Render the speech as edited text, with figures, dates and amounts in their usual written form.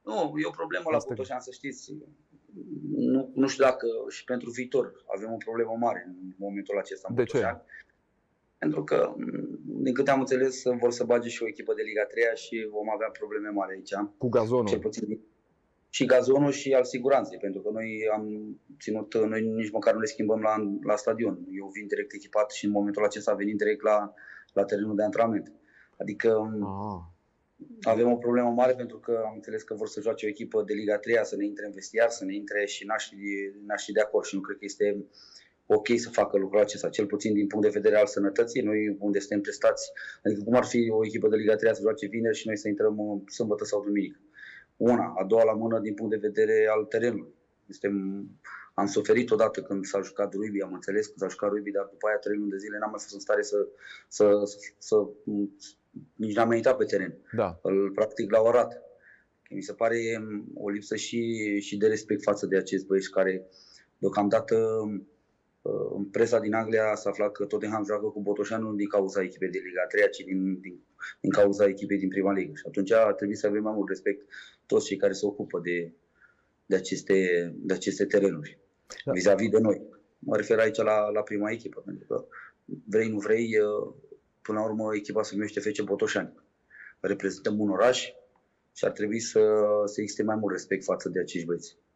Nu, e o problemă la Asta- Botoșani, să știți. Nu știu dacă și pentru viitor avem o problemă mare în momentul acesta în De ce? Botoșani. Pentru că, din câte am înțeles, vor să bage și o echipă de Liga 3 și vom avea probleme mari aici. Cu gazonul. Cel puțin și gazonul și al siguranței, pentru că noi nici măcar nu le schimbăm la stadion. Eu vin direct echipat și în momentul acesta venim direct la terenul de antrenament. Adică avem o problemă mare pentru că am înțeles că vor să joace o echipă de Liga 3, să ne intre în vestiar, să ne intre și n-aș fi de acord și nu cred că este ok să facă lucrul acesta, cel puțin din punct de vedere al sănătății. Noi unde suntem testați, adică cum ar fi o echipă de Liga 3 să joace vineri și noi să intrăm sâmbătă sau duminică. Una, a doua la mână din punct de vedere al terenului. Am suferit odată când s-a jucat rugby, am înțeles că s-a jucat rugby, dar după aia 3 luni de zile n-am mai fost în stare nici n-am mai intrat pe teren. Da. Practic l-au arat. Mi se pare o lipsă și de respect față de acești băieți care deocamdată în presa din Anglia s-a aflat că Tottenham joacă cu Botoșani nu din cauza echipei de Liga 3, ci din cauza echipei din Prima Ligă. Și atunci ar trebui să avem mai mult respect toți cei care se ocupă de aceste terenuri, da, vis-a-vis de noi. Mă refer aici la prima echipă, pentru că vrei, nu vrei, până la urmă echipa se numește FC Botoșani. Reprezentăm un oraș și ar trebui să existe mai mult respect față de acești băieți.